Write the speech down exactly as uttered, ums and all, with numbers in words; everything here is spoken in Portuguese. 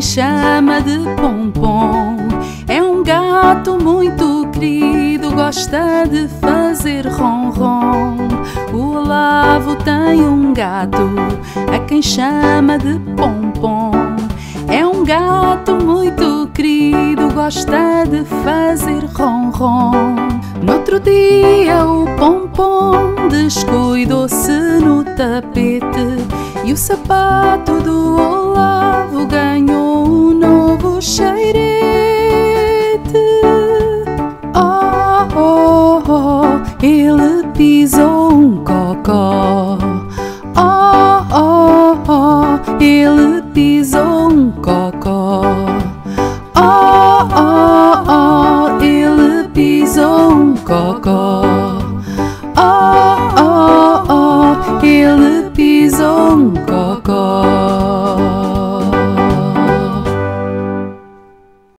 chama de Pompom. É um gato muito querido, gosta de fazer ronron. O Olavo tem um gato a quem chama de Pompom. É um gato muito querido, gosta de fazer ronron. No outro dia o Pompom descuidou-se no tapete e o sapato do Olavo ganhou um novo cheirete. Oh, oh, oh, ele pisou um cocó. Oh, oh, oh, ele pisou um cocó. Oh, oh, oh, ele pisou um cocó. Oh, oh, oh, ele pisou um cocó.